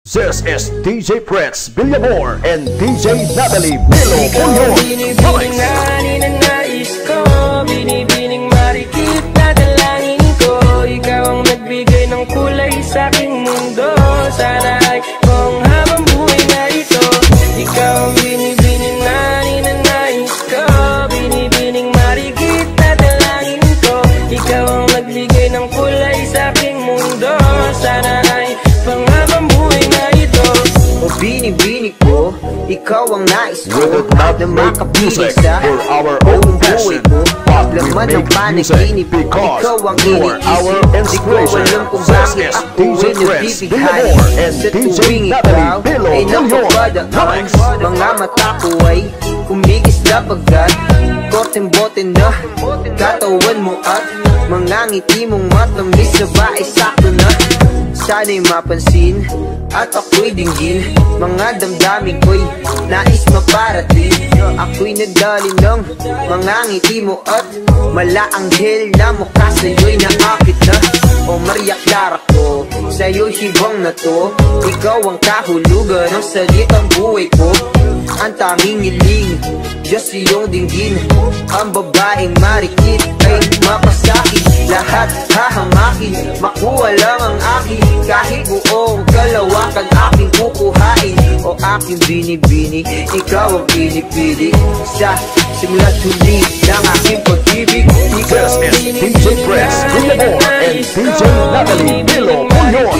This is DJ Prince Villamor and DJ Natalie Milo Junior. Binibining na ninanais ko, binibining marikit na dalangin ko. Ikaw ang nagbigay ng kulay sa aking mundo. Sana ay kung habang buhay na ito. Ikaw ang binibining na ninanais ko, binibining marikit na dalangin ko. Ikaw ang nagbigay ng kulay sa aking mundo. Sana ay pang habang buhay na ito. O binibini ko, ikaw ang nais ko na makapiling sa for our buong own buhay passion. ko. But we Laman ng make music panaginip, because ikaw ang you are our iniisip. Di ko inspiration. alam kung This bakit is ako DJ ay Prince nagbibigay Villamor and sa DJ tuwing Natalie ikaw Milo ay Junior. nakapadaan. Mga mata ko ay kumigis na pagkat korteng-bote na katawan mo at mga ngiti mong matamis na ba ay sakto na. Sana'y mapansin at ako'y dinggin. Mga damdamin ko'y nais maparating. Ako'y nadali ng mga ngiti mo at malaanghel na mukha sa'yo'y naakit na. O Maria Clara ko, sa'yo'y hibang na to. Ikaw ang kahulugan ng salitang buhay ko. Ang tanging hiling, Diyos iyong dinggin. Ang babaeng marikit ay mapasakit. Lahat hahamakin, makuha lang ang akin. Kahit buong kalawakan aking kukuhain. O aking binibini, ikaw ang pinipili. Sa simula't huli ng aking pag-ibig. This is DJ Prince Villamor and DJ Natalie Milo Junior.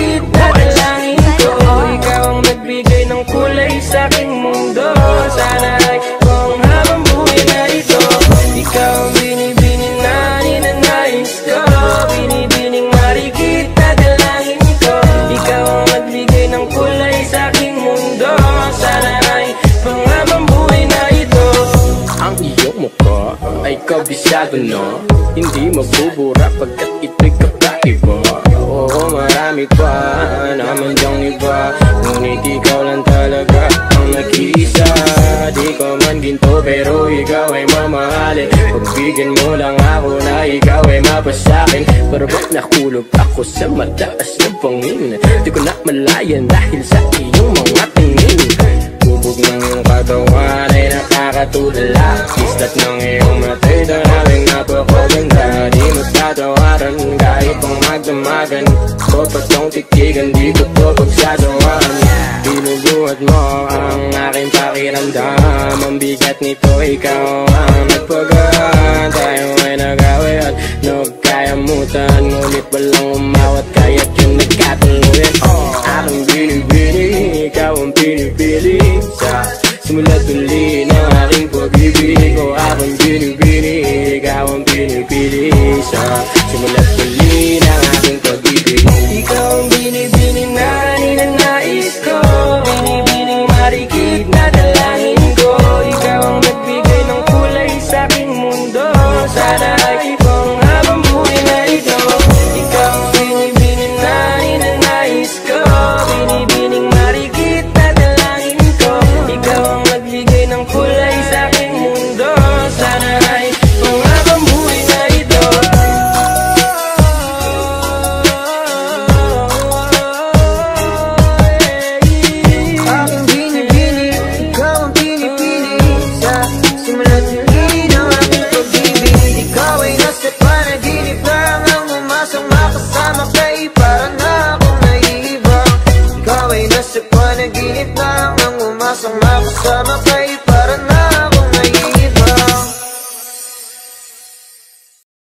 Ikaw ang nagbigay ng kulay sa aking mundo. Sana ay kung habang buhay na ito. Ikaw ang binibining na ninanais ko, binibining marikit na dalangin ko. Ikaw ang nagbigay ng kulay sa aking mundo. Sana ay kung habang buhay na ito. Ang iyong mukha ay kabisado na, hindi mabubura pagkat ito'y kakaiba. Oo, marami pa naman diyang iba, ngunit ikaw lang talaga ang nag-iisa. Di ko man ginto pero ikaw ay mamahalin. Pagbigyan mo lang ako na ikaw ay mapasakin. Pero ba't nakulog ako sa mataas na bangin? Di ko na malayan dahil sa iyong mga tingin. Bubog ng iyong katawan ay nakakatulala. Kislat ng iyong matay na naming napakaganda. Di mo tatawaran kahit pang magdamagan. Dapat kong titigan, di ko to pagsasawaan. Binubuhat mo ang aking pakiramdam. Ang bigat nito, ikaw ang nagpagaan. Tayo ay nag-away at nagkayamutan. Ngunit walang umawat kaya't yung nagkatuluyan. Aking binibini, ikaw ang pinipili. Sa simula't huli ng aking pag-ibig ko. Aking binibini, ikaw ang pinipili. Sa simula't huli ng aking pag-ibig. Ikaw ang binibining na ninanais ko, binibining marikit na dalangin ko. Ikaw ang nagbigay ng kulay sa aking mundo. Sana ay kung habang buhay na ito. Ikaw ang binibining na ninanais ko, binibining marikit na dalangin ko. Ikaw ang nagbigay ng kulay sa aking mundo. Sana ay kung habang buhay na ito. Aking binibini, ikaw ang pinipili. Sa simula't huli ng aking pag-ibig. Ikaw ay nasa panaginip lang ang umasang makasama kay para na akong naiibang. Ikaw ay nasa panaginip lang ang umasang makasama kay